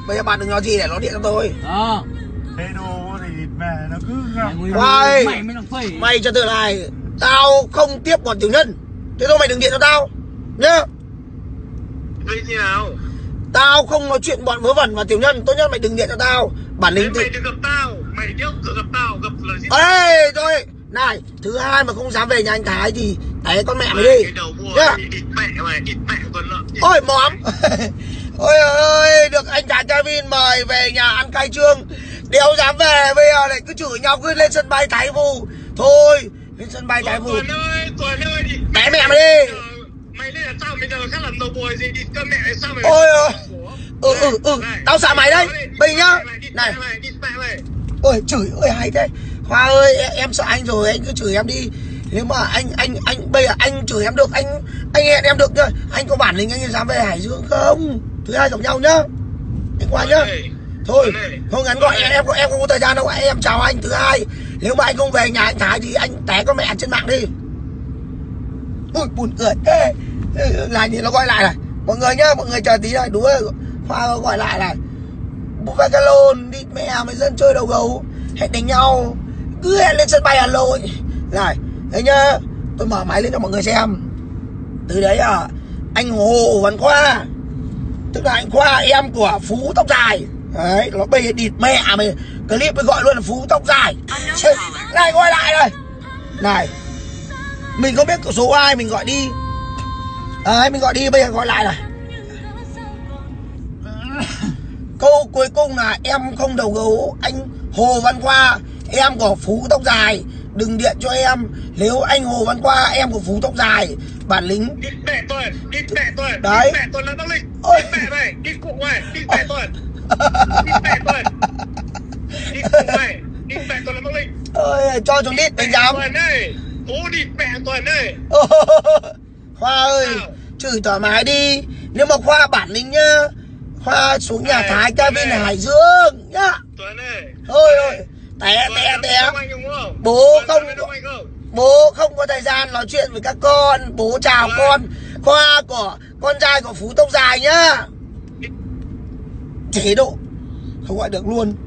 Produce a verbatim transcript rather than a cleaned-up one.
Bây giờ bạn đừng nói gì để nó điện cho tôi. Ờ. Thế đồ thì mẹ nó cứ Khoa ơi, mày mới là phẩy. mày cho từ này, tao không tiếp bọn tiểu nhân. Thế thôi mày đừng điện cho tao nhá. Vậy như nào? Tao không nói chuyện bọn vớ vẩn và tiểu nhân. Tốt nhất mày đừng điện cho tao. Bản lĩnh mày đừng gặp tao. Mày đéo cửa gặp tao. Gặp là gì? Ê thôi. Này, thứ hai mà không dám về nhà anh Thái thì đấy con mẹ mày đi. Cái đầu mua nhá. Địt mẹ mày, địt mẹ con lợn. Ôi móm. Ôi ơi, được anh Thái Kevin mời về nhà ăn cay trương. Đéo dám về, bây giờ lại cứ chửi nhau, cứ lên sân bay Thái Phù. Thôi, lên sân bay Thái Phù. Tuấn ơi, Tuấn ơi, địt mẹ mẹ mày đi. Mày lên là sao bây giờ khác làm đầu bồi gì, địt con mẹ sao mày. Ôi ơi. Ừ ừ ừ, tao sợ mày đây. Bây nhá. Này. Ôi chửi ơi hay thế. Khoa ơi, em, em sợ anh rồi, anh cứ chửi em đi. Nếu mà anh anh anh bây giờ anh chửi em được, anh anh hẹn em được nhá. Anh có bản lĩnh anh dám về Hải Dương không? Thứ hai gặp nhau nhá. Anh qua nhá. Thôi, thôi ngắn gọi em em em không có thời gian đâu. Em chào anh. Thứ hai, nếu mà anh không về nhà anh Thái thì anh té con mẹ trên mạng đi. Ui buồn cười. Ê, này thì nó gọi lại này. Mọi người nhá, mọi người chờ tí này, đúng rồi. Khoa gọi lại này. Bố về cái lồn đi mẹ mấy dân chơi đầu gấu. Hẹn đánh nhau. Cứ hẹn lên sân bay Hà Nội. Này, đấy nhá. Tôi mở máy lên cho mọi người xem. Từ đấy à, anh Hồ Văn Khoa, tức là anh Khoa em của Phú Tóc Dài. Đấy, nó bây giờ địt mẹ mày. Clip mới gọi luôn là Phú Tóc Dài. Này gọi lại rồi. Này, mình không biết số ai mình gọi đi. Đấy, mình gọi đi, bây giờ gọi lại này. Câu cuối cùng là em không đầu gấu. Anh Hồ Văn Khoa, em của Phú Tóc Dài, đừng điện cho em. Nếu anh Hồ Văn Khoa, em của Phú Tóc Dài, bản lĩnh. Địt mẹ tôi, địt mẹ tôi. Đấy. Địt mẹ tôi là Bắc Linh. Ôi. Địt mẹ mày, địt cụ mày, địt mẹ tôi. Địt mẹ tôi. Địt cụ mày, địt mẹ tôi là Bắc Linh. Ôi, cho chúng đít đánh giám. Tuần ơi, bố địt mẹ Tuần ơi. Khoa ơi, chửi thoải mái đi. Nếu mà Khoa bản lĩnh nhá, Khoa xuống nhà Thái Kevin ở Hải Dương nhá. Tuấn ơi. Ôi ôi, té té té. Bố không Bố không có thời gian nói chuyện với các con. Bố chào con. Khoa của con trai của Phú Tóc Dài nhá. Chế độ không gọi được luôn.